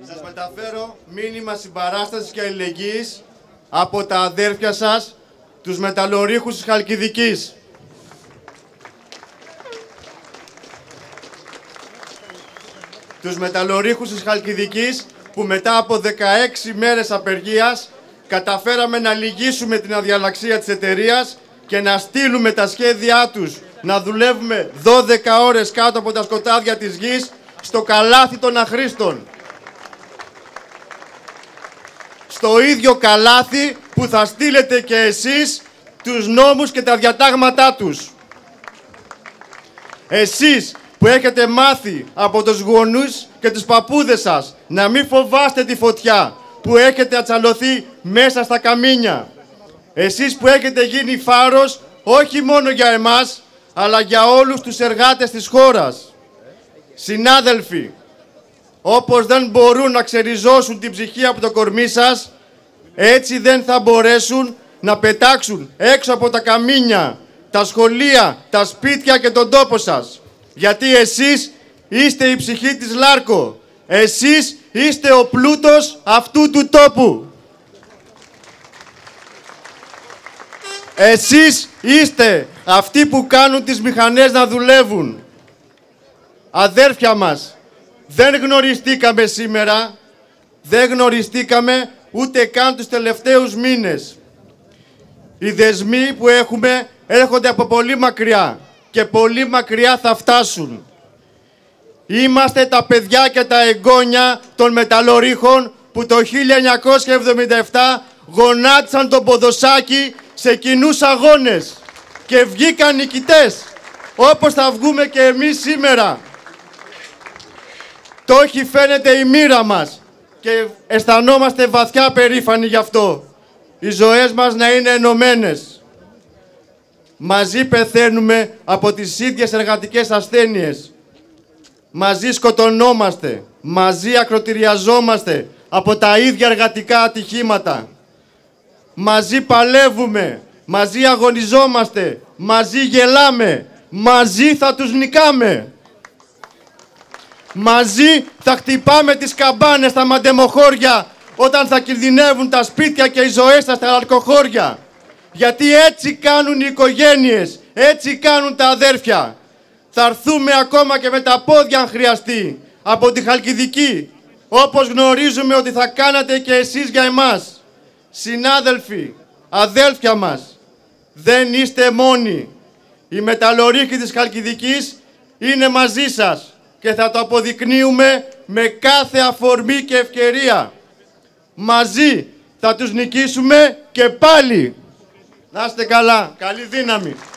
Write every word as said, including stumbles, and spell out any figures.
Σας μεταφέρω μήνυμα συμπαράστασης και αλληλεγγύης από τα αδέρφια σας, τους μεταλλορύχους της Χαλκιδικής. Τους μεταλλορύχους της Χαλκιδικής που μετά από δεκαέξι μέρες απεργίας καταφέραμε να λυγίσουμε την αδιαλαξία της εταιρείας και να στείλουμε τα σχέδιά τους να δουλεύουμε δώδεκα ώρες κάτω από τα σκοτάδια της γης στο καλάθι των αχρήστων. Στο ίδιο καλάθι που θα στείλετε και εσείς τους νόμους και τα διατάγματά τους. Εσείς που έχετε μάθει από τους γονείς και τους παππούδες σας να μην φοβάστε τη φωτιά, που έχετε ατσαλωθεί μέσα στα καμίνια. Εσείς που έχετε γίνει φάρος όχι μόνο για εμάς, αλλά για όλους τους εργάτες της χώρας. Συνάδελφοι, όπως δεν μπορούν να ξεριζώσουν την ψυχή από το κορμί σας, έτσι δεν θα μπορέσουν να πετάξουν έξω από τα καμίνια, τα σχολεία, τα σπίτια και τον τόπο σας. Γιατί εσείς είστε η ψυχή της Λάρκο. Εσείς είστε ο πλούτος αυτού του τόπου. Εσείς είστε αυτοί που κάνουν τις μηχανές να δουλεύουν. Αδέρφια μας, δεν γνωριστήκαμε σήμερα, δεν γνωριστήκαμε ούτε καν τους τελευταίους μήνες. Οι δεσμοί που έχουμε έρχονται από πολύ μακριά και πολύ μακριά θα φτάσουν. Είμαστε τα παιδιά και τα εγγόνια των μεταλλορύχων που το χίλια εννιακόσια εβδομήντα επτά γονάτισαν τον Ποδοσάκη σε κοινούς αγώνες και βγήκαν νικητές, όπως θα βγούμε και εμείς σήμερα. Το έχει φαίνεται η μοίρα μας και αισθανόμαστε βαθιά περήφανοι γι' αυτό. Οι ζωές μας να είναι ενωμένες. Μαζί πεθαίνουμε από τις ίδιες εργατικές ασθένειες. Μαζί σκοτωνόμαστε. Μαζί ακροτηριαζόμαστε από τα ίδια εργατικά ατυχήματα. Μαζί παλεύουμε. Μαζί αγωνιζόμαστε. Μαζί γελάμε. Μαζί θα τους νικάμε. Μαζί θα χτυπάμε τις καμπάνες στα μαντεμοχώρια όταν θα κινδυνεύουν τα σπίτια και οι ζωές στα αλκοχώρια. Γιατί έτσι κάνουν οι οικογένειες, έτσι κάνουν τα αδέρφια. Θα έρθουμε ακόμα και με τα πόδια αν χρειαστεί από τη Χαλκιδική, όπως γνωρίζουμε ότι θα κάνατε και εσείς για εμάς. Συνάδελφοι, αδέλφια μας, δεν είστε μόνοι. Οι μεταλλορύχοι της Χαλκιδικής είναι μαζί σας και θα το αποδεικνύουμε με κάθε αφορμή και ευκαιρία. Μαζί θα τους νικήσουμε και πάλι. Να είστε καλά. Καλή δύναμη.